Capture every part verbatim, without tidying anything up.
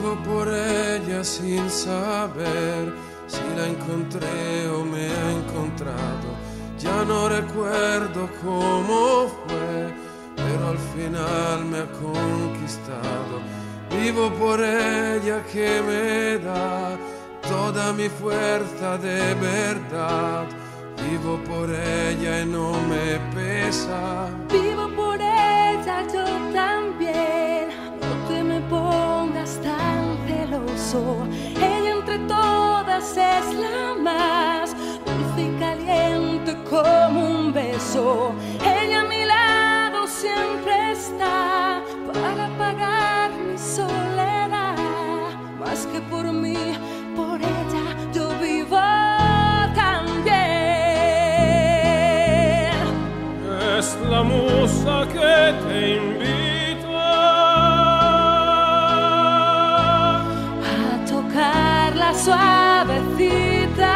Vivo por ella sin saber si la encontré o me ha encontrado. Ya no recuerdo cómo fue, pero al final me ha conquistado. Vivo por ella que me da toda mi fuerza de verdad. Vivo por ella y no me pesa. Vivo por ella yo también. No te me pongas tan celoso. Ella entre todas es la más dulce y caliente como un beso. Ella a mi lado siempre está para apagar mi soledad. Más que por mí, por ella yo vivo también. Es la musa que te invita a tocar la suavecita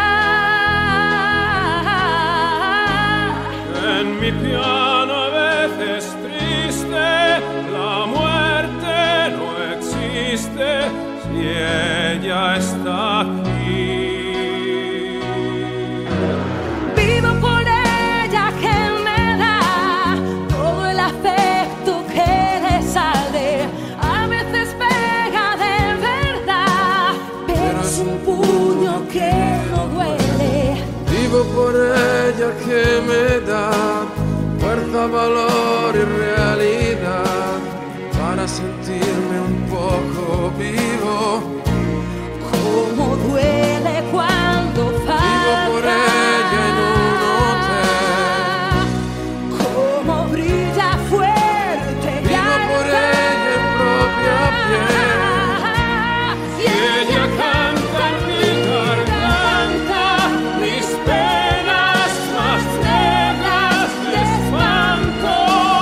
en mi piano. A veces triste, la muerte no existe si ella está aquí. Vivo por ella que me da todo el afecto que le sale. A veces pega de verdad, pero es un puño que no duele. Vivo por ella que me da fuerza, valor y realidad para sentirme un poco vivo. Cómo duele cuando falta. Vivo por ella en un hotel. Cómo brilla fuerte. Vivo por ella en propia piel. Y ella canta en mi garganta mis penas más negras de espanto.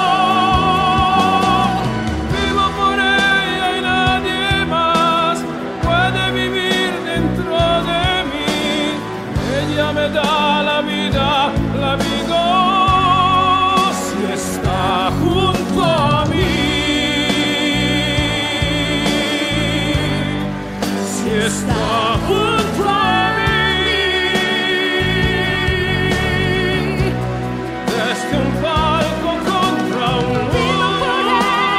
Vivo por ella y nadie más puede vivir dentro de mí. Ella me da la vida, la vivo si está junto a mí. Si está junto a mí. Desde un palco contra un muro,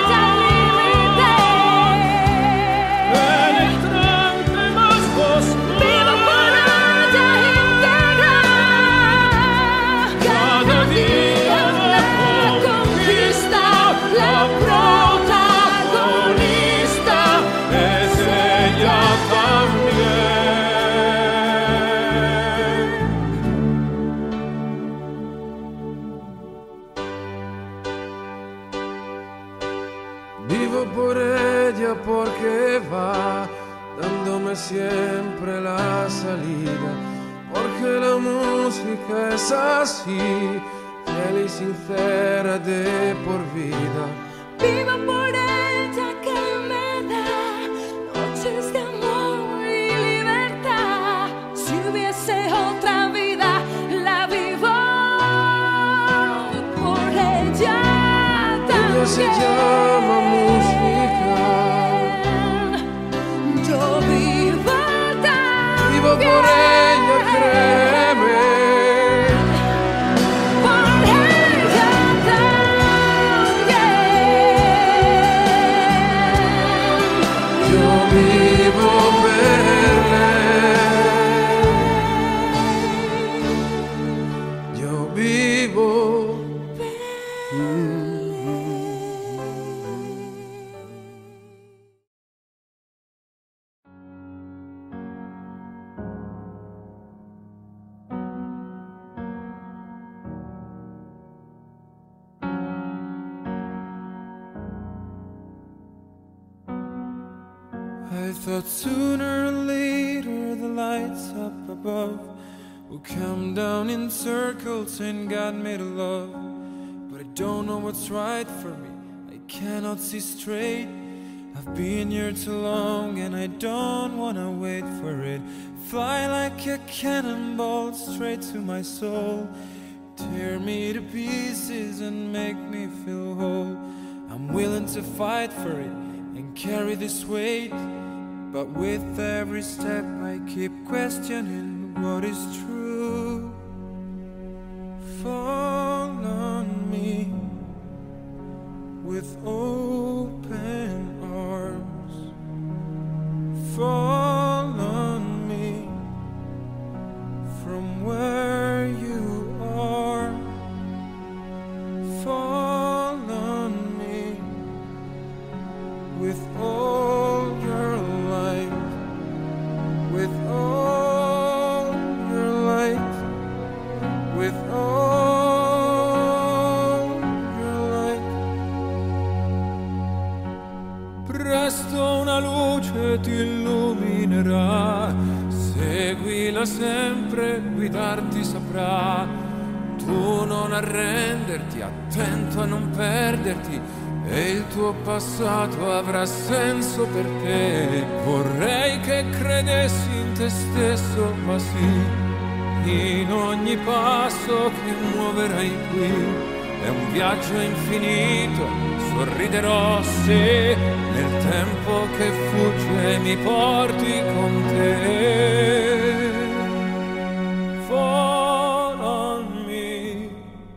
penetrante más oscuro. Vivo por ella íntegra. Cada día la conquista, la protagonista es ella también. Vivo por ella porque va dándome siempre la salida, porque la música es así, fiel y sincera de por vida. Vivo por ella que me da noches de amor y libertad. Si hubiese otra vida, la vivo por ella también. Ella se llama música. Yo vivo también. Vivo por ella, créeme. Por ella también. Yo vivo verle. Yo vivo. I thought sooner or later the lights up above will come down in circles and God made a love. But I don't know what's right for me, I cannot see straight. I've been here too long and I don't wanna wait for it. Fly like a cannonball straight to my soul. Tear me to pieces and make me feel whole. I'm willing to fight for it and carry this weight. but with every step I keep questioning what is true. Fall on me with open arms. Fall on me from where you are. Fall on me with all your light, with all your light, with all your light. Presto una luce ti illuminerà, seguila sempre, guidarti saprà. Tu non arrenderti, attento a non perderti, e il tuo passato avrà senso per te. Vorrei che credessi in te stesso, ma sì, in ogni passo che muoverai qui è un viaggio infinito. Sorriderò se nel tempo che fugge mi porti con te. Fall on me,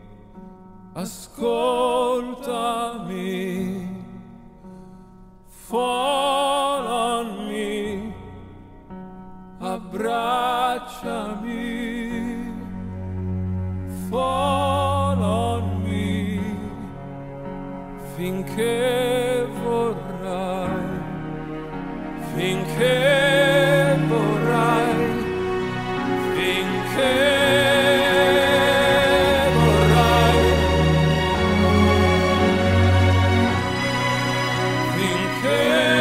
ascoltami. Fall on me, abbracciami. Fall on me, finché vorrai, finché vorrai, finché vorrai, finché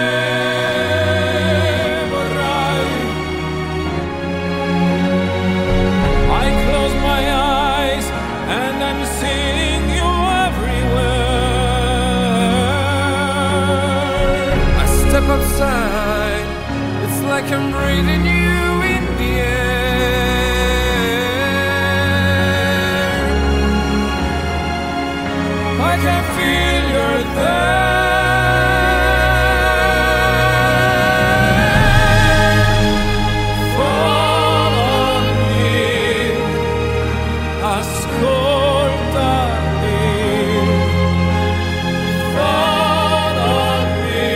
vorrai. I close my eyes and I'm seeing you everywhere. I step outside, it's like I'm breathing you in the air. I can feel you're there. Fall on me, ascoltami. Fall on me,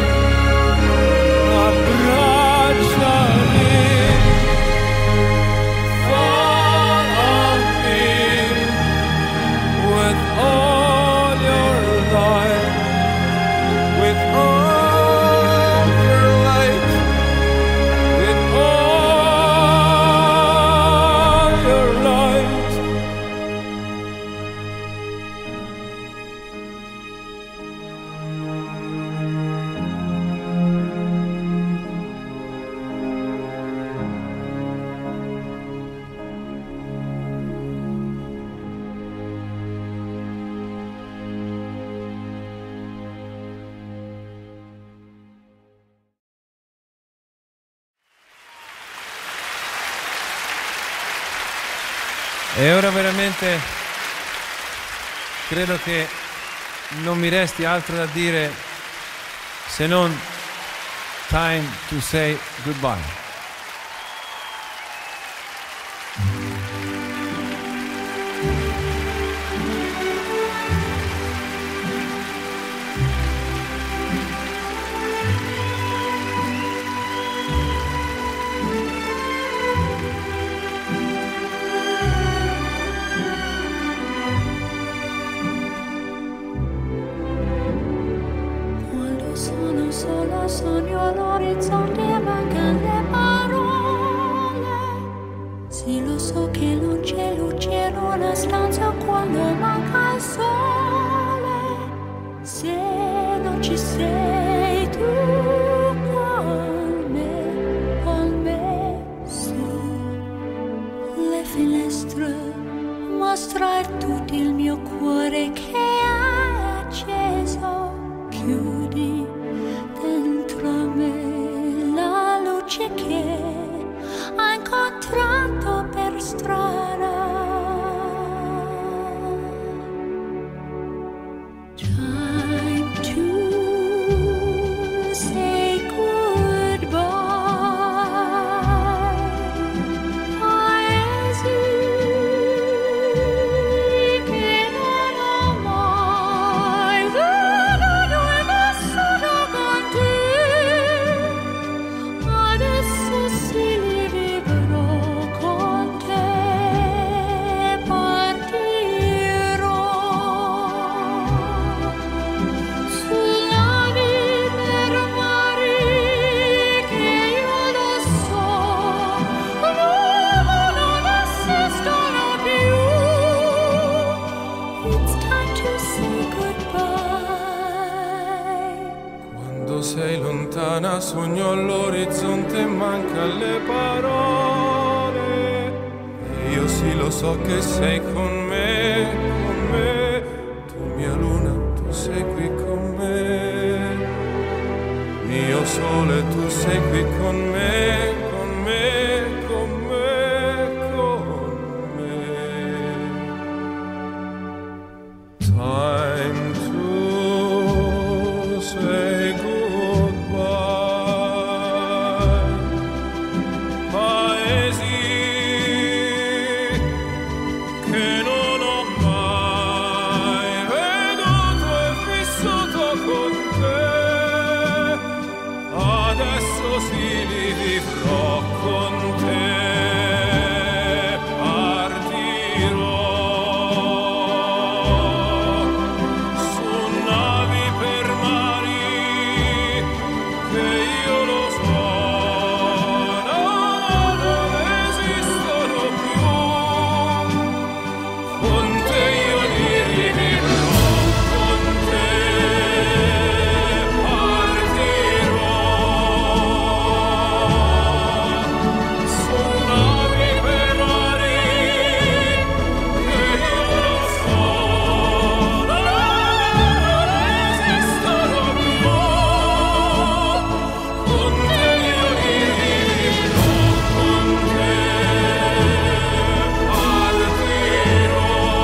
abbracciami. Fall on me with all your light, with all your light, with all your light. E ora veramente credo che non mi resti altro da dire se non time to say goodbye. Quando sono sola sogno all'orizzonte e mancano le parole. Sì, lo so che non c'è luce in una stanza quando manca il sole. Se non ci sei tu con me, con me su le finestre, mostra tutto il mio cuore che è acceso. Chiudi dentro me la luce che ho incontrato per strada. Time to say goodbye. lontana, sogno all'orizzonte, manca le parole. E io sì lo so che sei con me, con me. Tu mia luna, tu sei qui con me. Mio sole, tu sei qui con me, con me, con me, con me. Time to say goodbye. Paesi che non ho mai veduto e vissuto con te. Adesso sì li vivrò con te. Partirò su navi per mari che io lo so non esistono più. Con te io li rivivrò, con te partirò su navi per mari che io lo so non esistono più. Con te io li rivivrò, con te partirò.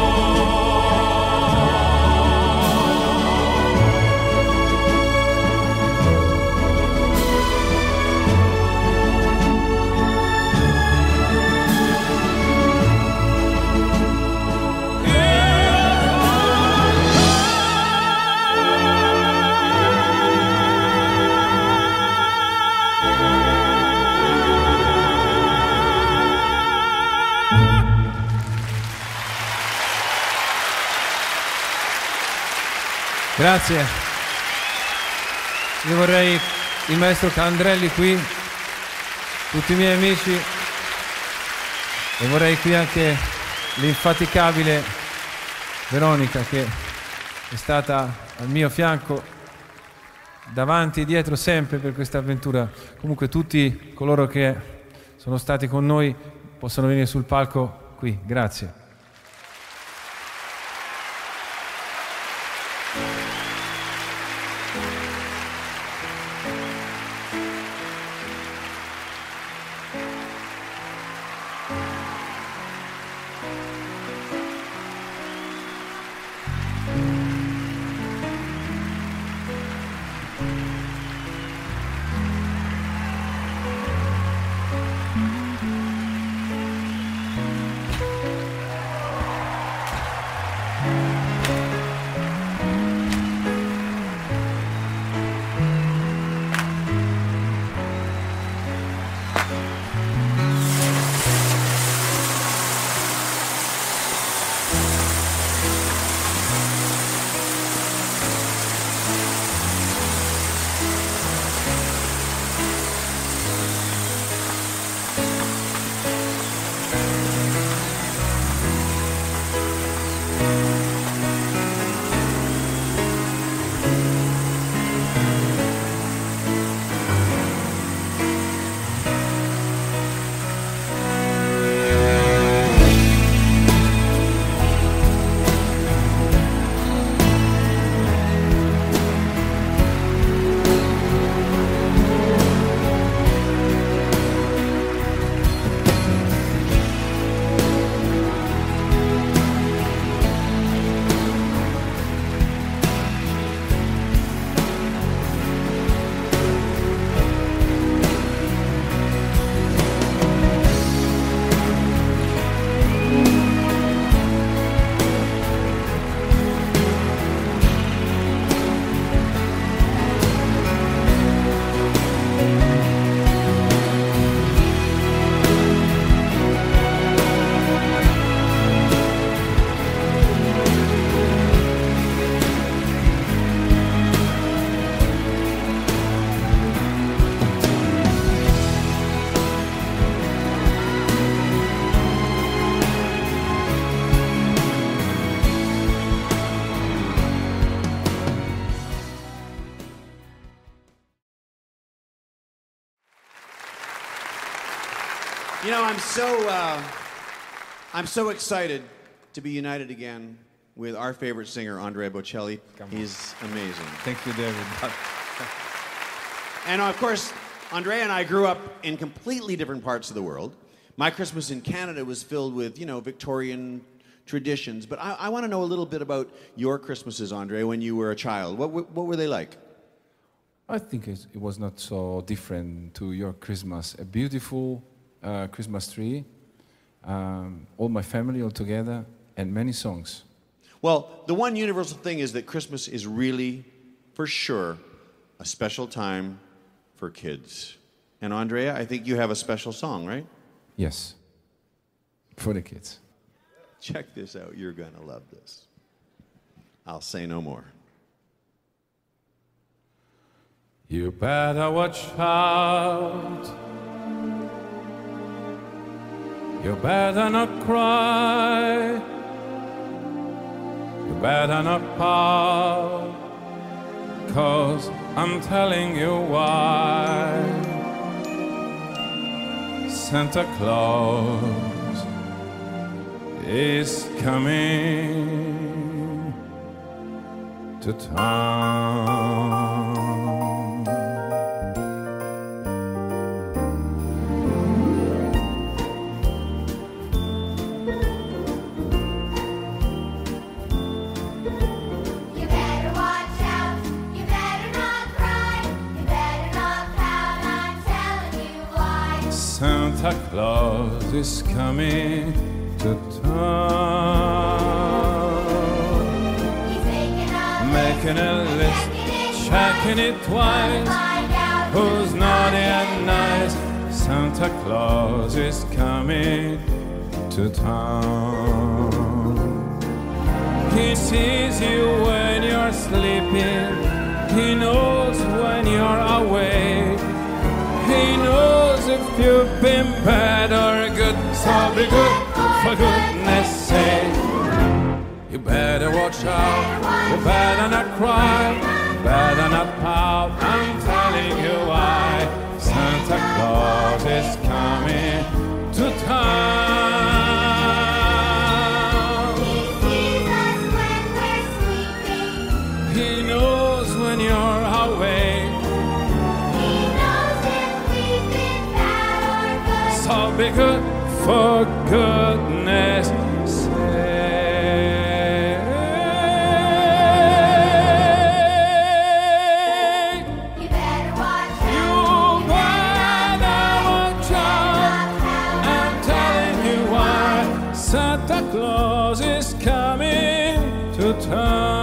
Grazie. Io vorrei il maestro Candrelli qui, tutti i miei amici, e vorrei qui anche l'infaticabile Veronica, che è stata al mio fianco, davanti e dietro sempre per questa avventura. Comunque tutti coloro che sono stati con noi possono venire sul palco qui. Grazie. You know, I'm so, uh, I'm so excited to be united again with our favorite singer, Andrea Bocelli. He's amazing. Thank you, David. And of course, Andrea and I grew up in completely different parts of the world. My Christmas in Canada was filled with, you know, Victorian traditions. But I, I want to know a little bit about your Christmases, Andrea, when you were a child. What, what, what were they like? I think it, it was not so different to your Christmas. A beautiful uh, Christmas tree, um, all my family all together, and many songs. Well, the one universal thing is that Christmas is really, for sure, a special time for kids. And Andrea, I think you have a special song, right? Yes, for the kids. Check this out. You're going to love this. I'll say no more. You better watch out. You better not cry. You better not pout. 'Cause I'm telling you why. Santa Claus is coming to town. Santa Claus is coming to town. He's making a Making a list, checking it twice. Who's naughty and nice? Santa Claus is coming to town. He sees you when you're sleeping. He knows when you're awake. He knows if you've been bad or good, so be good for goodness sake. You better watch out, you better not cry, you better not pout, I'm telling you why. Santa Claus is coming to town. He sees us when we're sleeping. He knows when you're awake. So be good for goodness sake. You better watch out. You better watch out. I'm telling you why. Santa Claus is coming to town.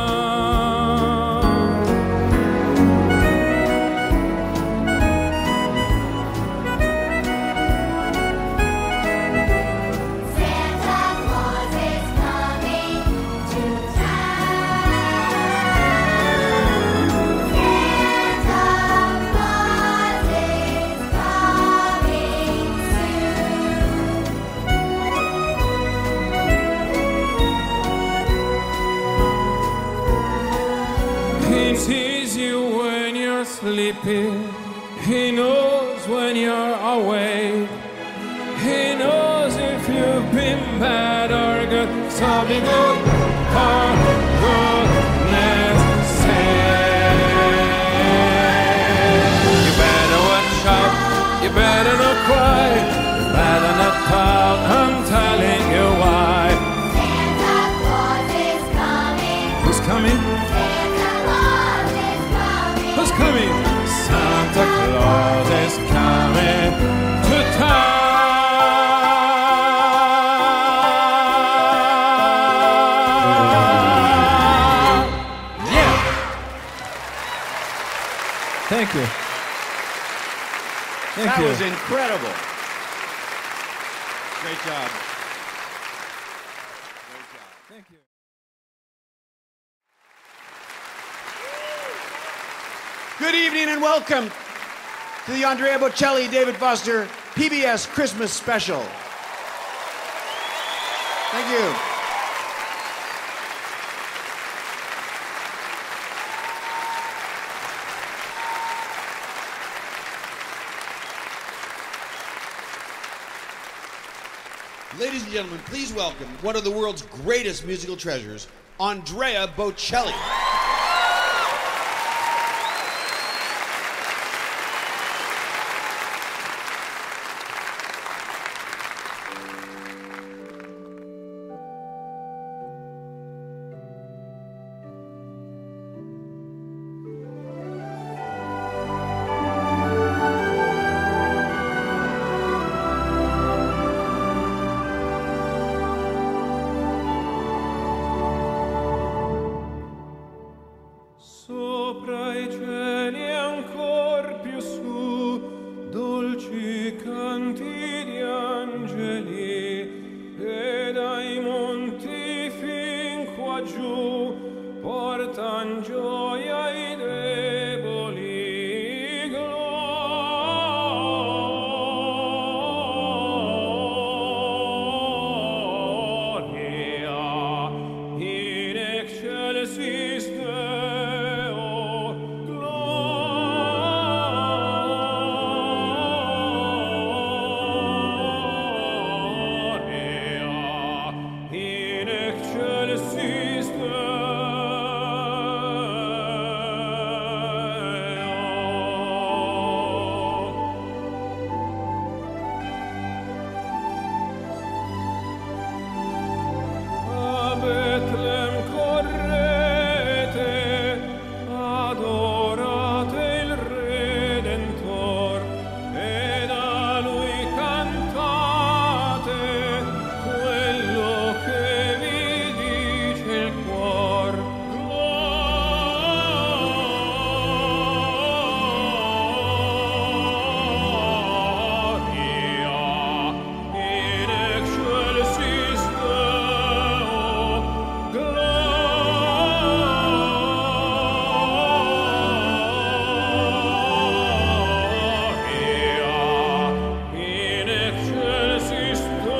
He sees you when you're sleeping. He knows when you're awake. He knows if you've been bad or good. So be good for goodness sake. You better watch out. You better not cry. You better not pout. I'm telling you why. Santa Claus is coming. Who's coming? Who's coming? Santa Claus is coming to town. Yeah. Thank you. Thank That you. was incredible. Great job. Thank you. Good evening and welcome to the Andrea Bocelli, David Foster P B S Christmas Special. Thank you. Ladies and gentlemen, please welcome one of the world's greatest musical treasures, Andrea Bocelli. Sopra i cieli ancor più su, dolci canti di angeli, e dai monti fin qua giù portan gioia i deboli. Gloria in excelsis Deo. Gloria in excelsis A Betlem correte, adorate il Redentor, ed a Lui cantate quello che vi dice il cuor. Gloria in excelsis Deo. Gloria in excelsis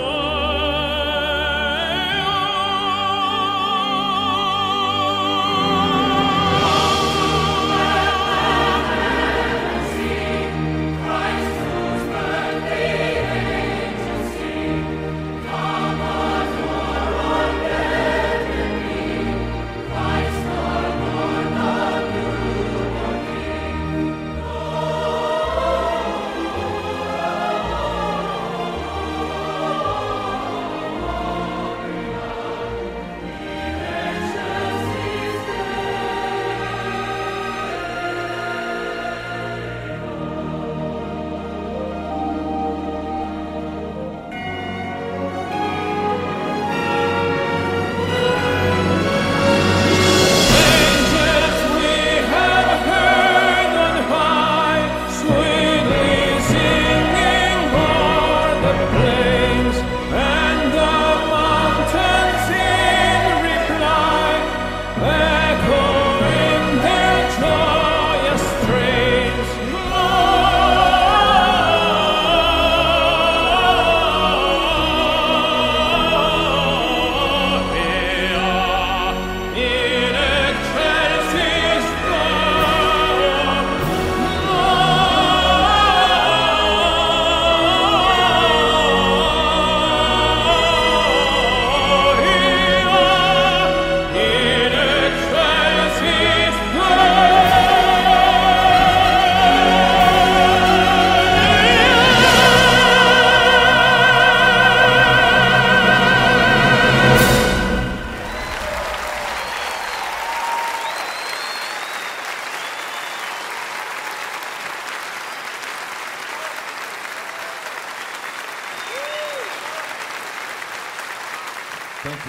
Thank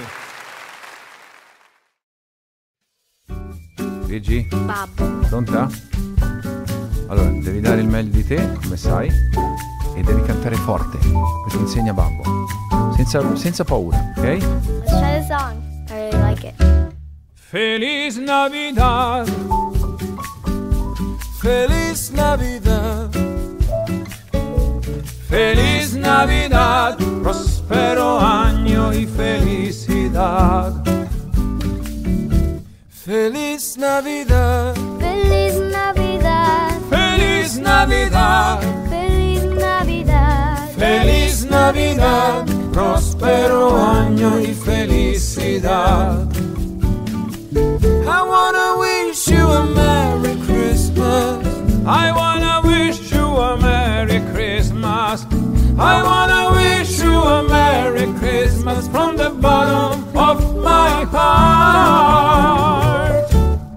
you. Gigi, Babbo. pronta? Allora, devi dare il meglio di te, come sai, e devi cantare forte, come ti insegna Babbo. Senza, senza paura, ok? Let's try the song. I really like it. Feliz Navidad, Feliz Navidad, Feliz Navidad, prospero año y felicidad. Feliz Navidad, Feliz Navidad, Feliz Navidad, Feliz Navidad, Feliz Navidad, próspero año y felicidad. I wanna wish you a Merry Christmas. I wanna wish you a Merry Christmas. I wanna wish you a Merry Christmas from the bottom of my heart.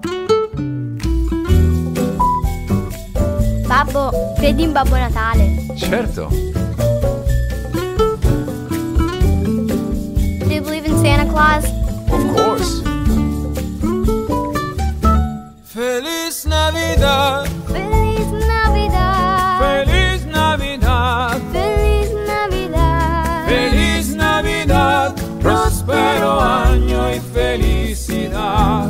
Babbo, credi in Babbo Natale? Certo. Do you believe in Santa Claus? Of course. Feliz Navidad, Feliz Navidad. Feliz Navidad, Feliz Navidad. Feliz Navidad, próspero año y felicidad.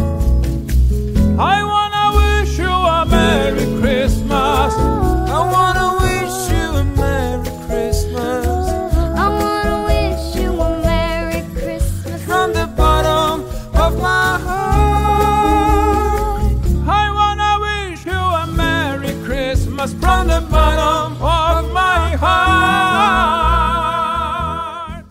I wanna wish you a Merry Christmas. I wanna wish you a Merry Christmas I wanna wish you a Merry Christmas from the bottom of my heart. I wanna wish you a Merry Christmas from the bottom of my heart.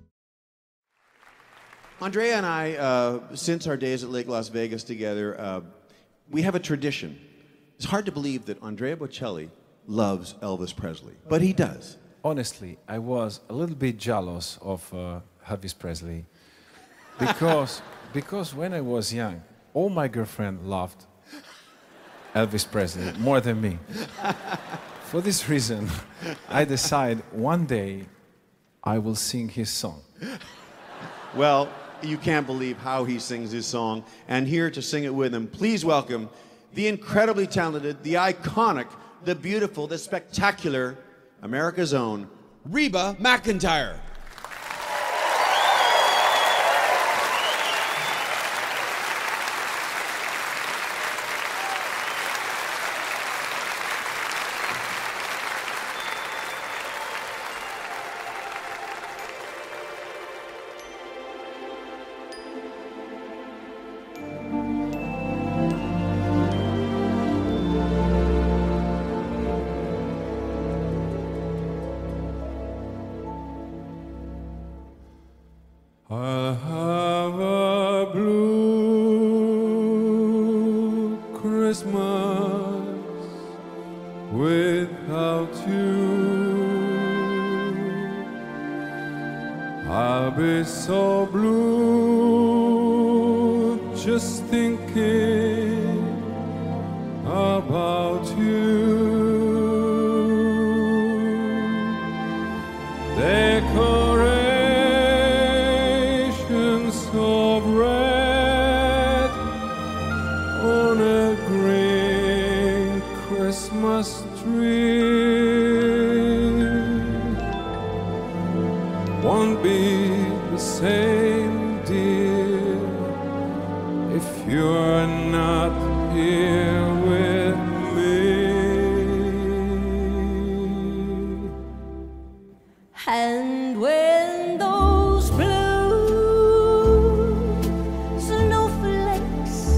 Andrea and I, uh, since our days at Lake Las Vegas together, uh, we have a tradition. It's hard to believe that Andrea Bocelli loves Elvis Presley, but he does. Honestly, I was a little bit jealous of uh, Elvis Presley because, because when I was young, all my girlfriend loved Elvis Presley more than me. For this reason, I decided one day I will sing his song. Well, you can't believe how he sings his song. And here to sing it with him, please welcome the incredibly talented, the iconic, the beautiful, the spectacular, America's own, Reba McEntire. I'll have a blue Christmas without you. I'll be so blue just thinking about you. Decorations of red on a green Christmas tree won't be the same, dear, if you're not here with me. And when those blue snowflakes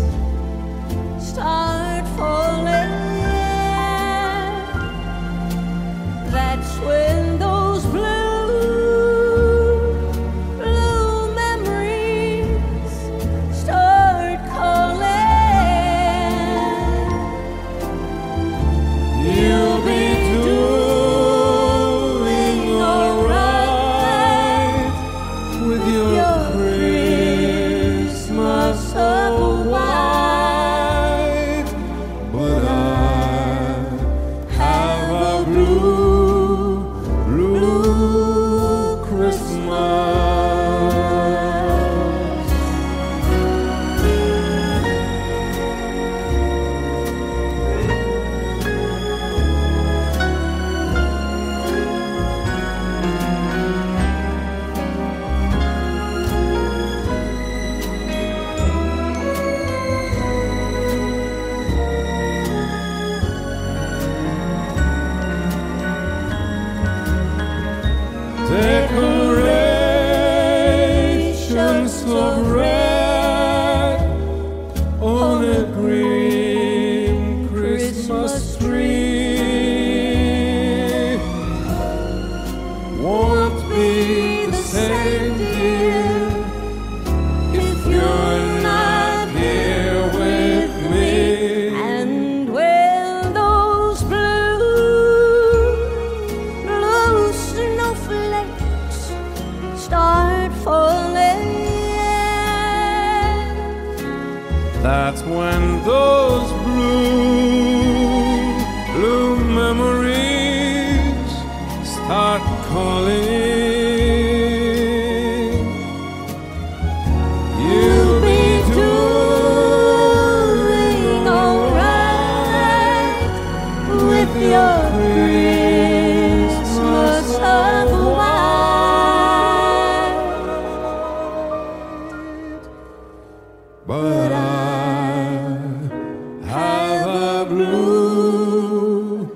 start falling, that's when those blue, blue memories start calling. That's when those blue, blue memories start calling. You'll be doing alright with your Christmas of white. But I have a blue,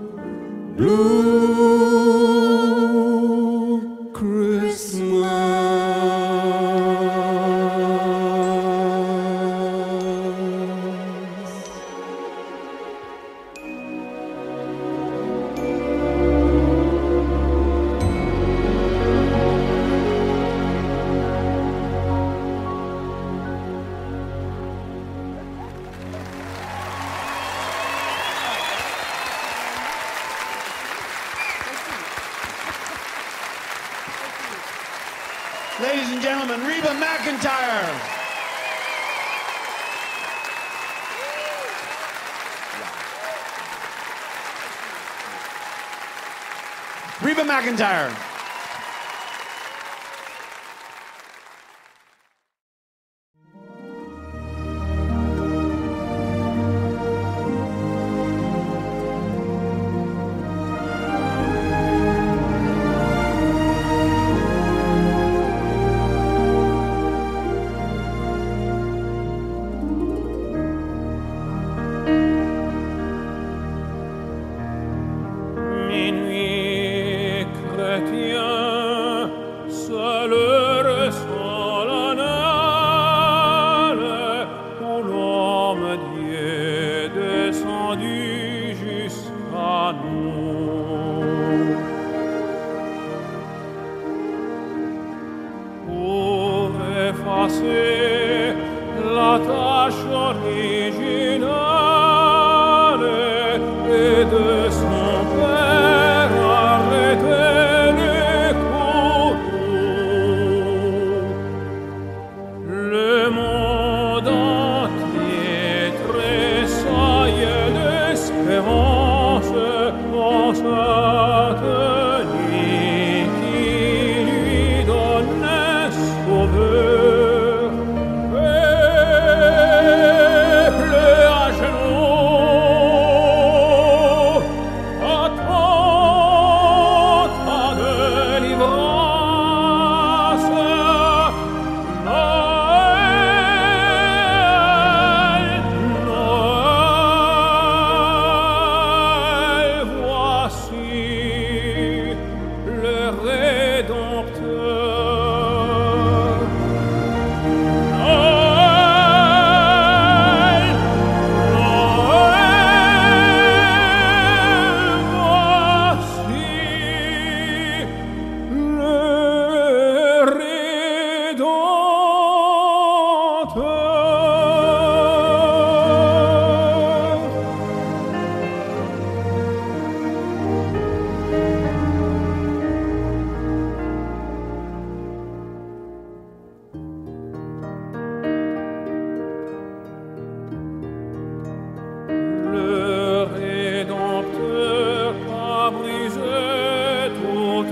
blue Christmas. Ladies and gentlemen, Reba McEntire. Reba McEntire. Minuit chrétien, seul heure solennelle, où l'homme Dieu est descendu jusqu'à nous. Pour effacer la tâche originale et de son père arrêter les courroux. Le monde entier tressaille d'espérance en cette nuit qui lui donne sauveur. Peuple à genoux, attends ta délivrance. Noël, Noël, voici le Rédempteur. Noël, Noël, voici le Le Rédempteur a brisé toute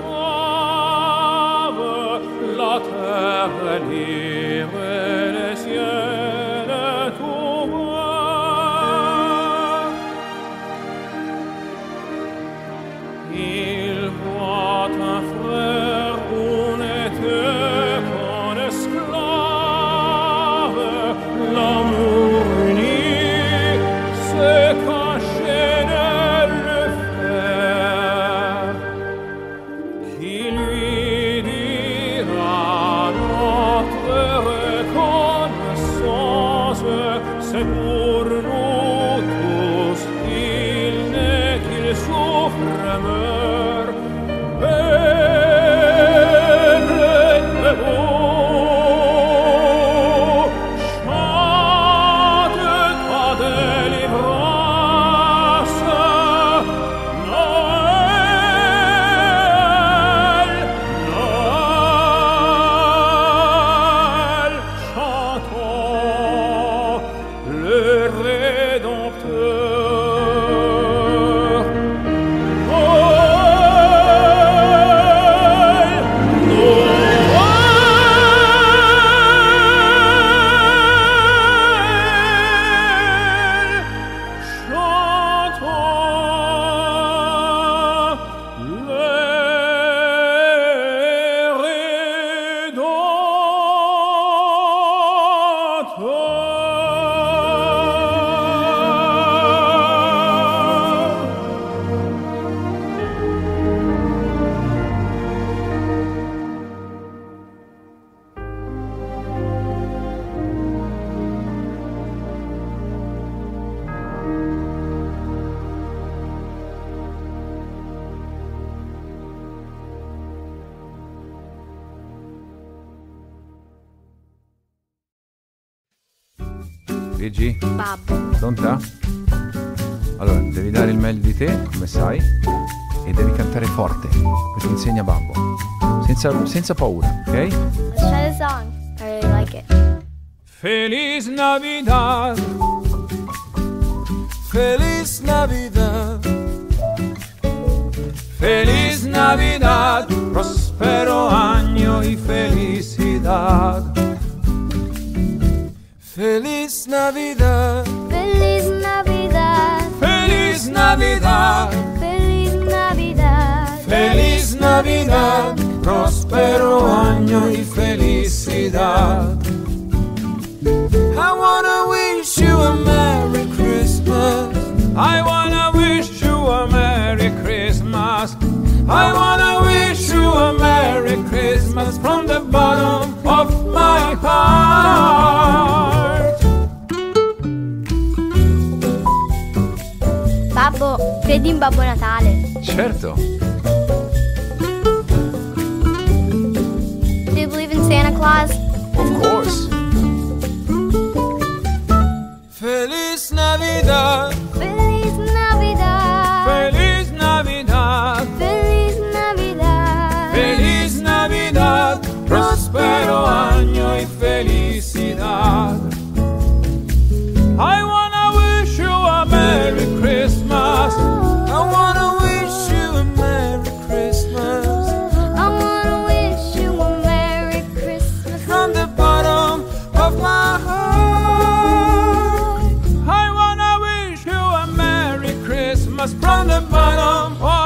trave, la terre est libre et les ciels est ouvert. Il voit un frère où n'était qu'un esclave, l'amour uni s'est caché de le faire, qui lui dira notre reconnaissance, c'est pour nous tous, il n'est qu'il souffre et meurt. Peuple debout, chante ta délivrance. Noël, Noël, chantons Gigi? Babbo. Pronta? Allora, devi dare il meglio di te, come sai, e devi cantare forte, perché insegna Babbo. Senza, senza paura, ok? Let's try the song. I really like it. Feliz Navidad, Feliz Navidad, Feliz Navidad, prospero año y felicidad. Feliz Navidad, Feliz Navidad. Feliz Navidad, Feliz Navidad. Feliz Navidad, prospero año y felicidad. I wanna wish you a Merry Christmas. I wanna wish you a Merry Christmas. I wanna wish you a Merry Christmas from the bottom of my heart. Babbo, credi in Babbo Natale? Certo. Do you believe in Santa Claus? Of course. Feliz Navidad, Feliz Navidad. Feliz Navidad, Feliz Navidad. Feliz Navidad, prospero año y felicidad. I wanna wish you a Merry Christmas. I wanna wish you a Merry Christmas I wanna wish you a Merry Christmas from the bottom of my heart. I wanna wish you a Merry Christmas from the bottom of